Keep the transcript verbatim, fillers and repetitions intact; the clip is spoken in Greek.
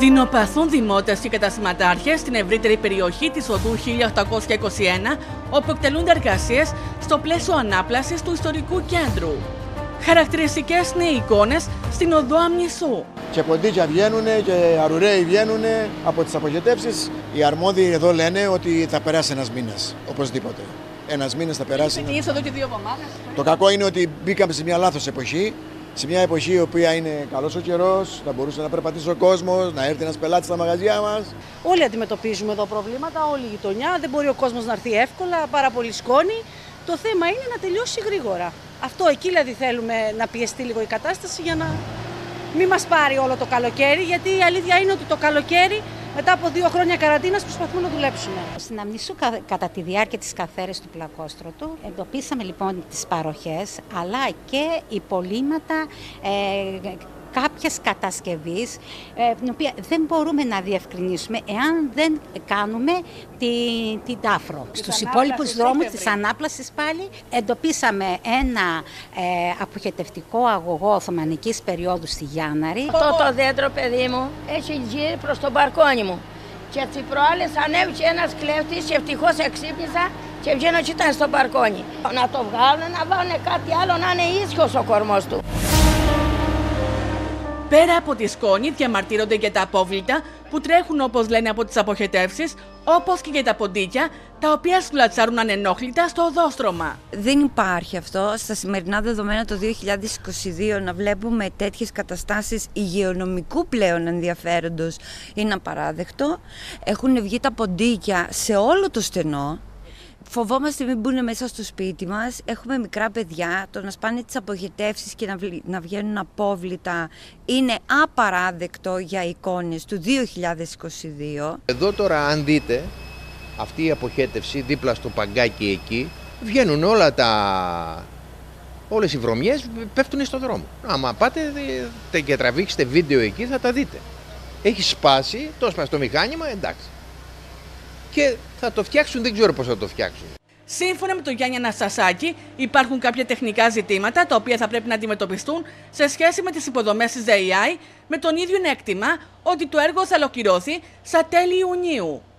Δεινοπαθούν δημότες και καταστηματάρχες στην ευρύτερη περιοχή της οδού χίλια οκτακόσια είκοσι ένα, όπου εκτελούνται εργασίες στο πλαίσιο ανάπλασης του ιστορικού κέντρου. Χαρακτηριστικές είναι οι εικόνες στην οδό Αμνησού. Και ποντίκια βγαίνουν και αρουραίοι βγαίνουν από τις αποχετεύσεις. Οι αρμόδιοι εδώ λένε ότι θα περάσει ένας μήνας, οπωσδήποτε. Ένας μήνας θα περάσει. Είναι εδώ και δύο εβδομάδες. Το κακό είναι ότι μπήκαμε σε μια λάθος εποχή. Σε μια εποχή η οποία είναι καλός ο καιρός, να μπορούσε να περπατήσει ο κόσμος, να έρθει ένας πελάτης στα μαγαζιά μας. Όλοι αντιμετωπίζουμε εδώ προβλήματα, όλη η γειτονιά. Δεν μπορεί ο κόσμος να έρθει εύκολα, πάρα πολύ σκόνη. Το θέμα είναι να τελειώσει γρήγορα. Αυτό εκεί δηλαδή θέλουμε να πιεστεί λίγο η κατάσταση για να μην μας πάρει όλο το καλοκαίρι. Γιατί η αλήθεια είναι ότι το καλοκαίρι, μετά από δύο χρόνια καραντίνας, προσπαθούμε να δουλέψουμε. Στην Αμνησού, κατά τη διάρκεια της καθαίρεσης του Πλακόστρωτου, εντοπίσαμε λοιπόν τις παροχές, αλλά και υπολείμματα ε, κάποιας κατασκευής, ε, την οποία δεν μπορούμε να διευκρινίσουμε εάν δεν κάνουμε την τη τάφρο. Στους υπόλοιπους δρόμους της ανάπλασης πάλι εντοπίσαμε ένα ε, αποχετευτικό αγωγό Οθωμανικής περίοδου στη Γιάνναρη. Αυτό το δέντρο, παιδί μου, έχει γύρει προς τον μπαρκόνι μου. Και τις προάλλες ανέβηκε ένας κλέφτης και ευτυχώς εξύπνησα και βγαίνω και ήταν στο μπαρκόνι. Να το βγάλουν, να βάλουν κάτι άλλο, να είναι ίσιος ο κορμός του. Πέρα από τη σκόνη διαμαρτύρονται και τα απόβλητα που τρέχουν, όπως λένε, από τις αποχετεύσεις, όπως και για τα ποντίκια, τα οποία σουλατσάρουν ανενόχλητα στο οδόστρωμα. Δεν υπάρχει αυτό στα σημερινά δεδομένα το δύο χιλιάδες είκοσι δύο να βλέπουμε τέτοιες καταστάσεις υγειονομικού πλέον ενδιαφέροντος. Είναι απαράδεκτο. Έχουν βγει τα ποντίκια σε όλο το στενό. Φοβόμαστε μην μπουν μέσα στο σπίτι μας, έχουμε μικρά παιδιά, το να σπάνε τις αποχετεύσεις και να βγαίνουν απόβλητα είναι απαράδεκτο για εικόνες του δύο χιλιάδες είκοσι δύο. Εδώ τώρα αν δείτε αυτή η αποχέτευση δίπλα στο παγκάκι εκεί, βγαίνουν όλα τα... όλες οι βρωμιές πέφτουν στον δρόμο. Άμα πάτε και τραβήξετε βίντεο εκεί θα τα δείτε. Έχει σπάσει, το έσπασε το μηχάνημα, εντάξει. Και θα το φτιάξουν, δεν ξέρω πώς θα το φτιάξουν. Σύμφωνα με τον Γιάννη Αναστασάκη, υπάρχουν κάποια τεχνικά ζητήματα τα οποία θα πρέπει να αντιμετωπιστούν σε σχέση με τις υποδομές της ΔΕΗ, με τον ίδιο να εκτιμά ότι το έργο θα ολοκληρωθεί στα τέλη Ιουνίου.